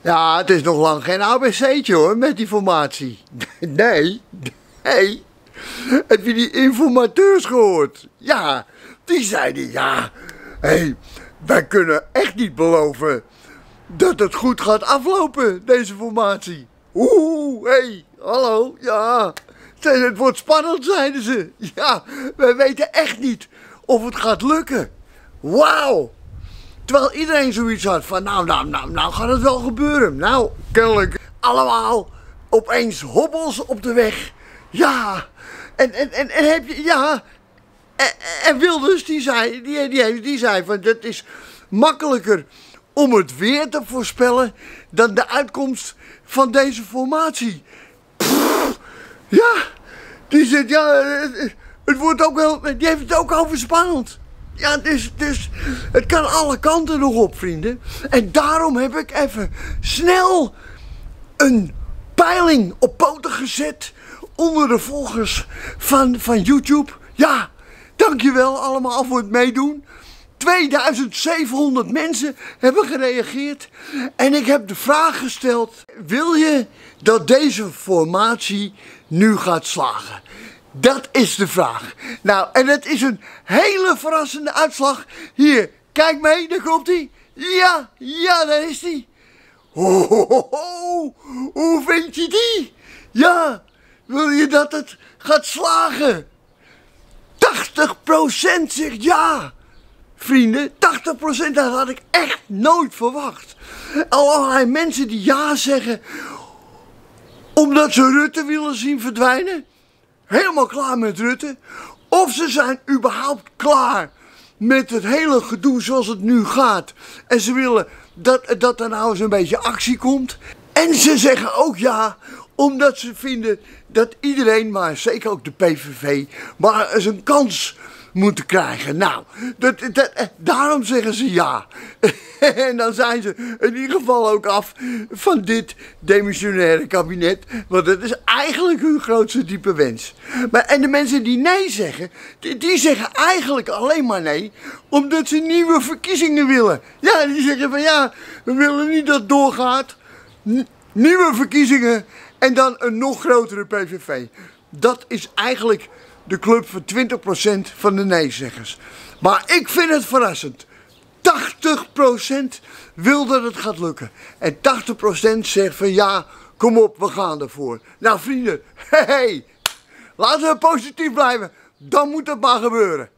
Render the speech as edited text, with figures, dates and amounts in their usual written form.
Ja, het is nog lang geen ABC'tje hoor, met die formatie. Nee. Heb je die informateurs gehoord? Ja, die zeiden ja. Wij kunnen echt niet beloven dat het goed gaat aflopen, deze formatie. Hallo, ja. Het wordt spannend, zeiden ze. Ja, wij weten echt niet of het gaat lukken. Wauw. Terwijl iedereen zoiets had van, nou gaat het wel gebeuren. Nou, kennelijk allemaal opeens hobbels op de weg. Ja, en heb je, ja. En Wilders, die zei van, het is makkelijker om het weer te voorspellen dan de uitkomst van deze formatie. Ja, die zegt, ja, het wordt ook wel, die heeft het ook over spannend. Ja, dus het kan alle kanten nog op, vrienden. En daarom heb ik even snel een peiling op poten gezet onder de volgers van YouTube. Ja, dankjewel allemaal voor het meedoen. 2700 mensen hebben gereageerd. En ik heb de vraag gesteld: wil je dat deze formatie nu gaat slagen? Dat is de vraag. Nou, en het is een hele verrassende uitslag. Hier, kijk mee, daar komt hij. Ja, daar is hij. Hoe vind je die? Ja, wil je dat het gaat slagen? 80% zegt ja. Vrienden, 80%, dat had ik echt nooit verwacht. Allerlei mensen die ja zeggen omdat ze Rutte willen zien verdwijnen. Helemaal klaar met Rutte. Of ze zijn überhaupt klaar met het hele gedoe zoals het nu gaat. En ze willen dat er nou eens een beetje actie komt. En ze zeggen ook ja, omdat ze vinden dat iedereen, maar zeker ook de PVV, maar eens een kans moeten krijgen. Nou, daarom zeggen ze ja. En dan zijn ze in ieder geval ook af van dit demissionaire kabinet. Want dat is eigenlijk hun grootste diepe wens. En de mensen die nee zeggen, die zeggen eigenlijk alleen maar nee, omdat ze nieuwe verkiezingen willen. Ja, die zeggen van ja, we willen niet dat het doorgaat. Nieuwe verkiezingen en dan een nog grotere PVV. Dat is eigenlijk de club van 20% van de nee-zeggers. Maar ik vind het verrassend. 80% wil dat het gaat lukken. En 80% zegt van ja, kom op, we gaan ervoor. Nou vrienden, laten we positief blijven. Dan moet het maar gebeuren.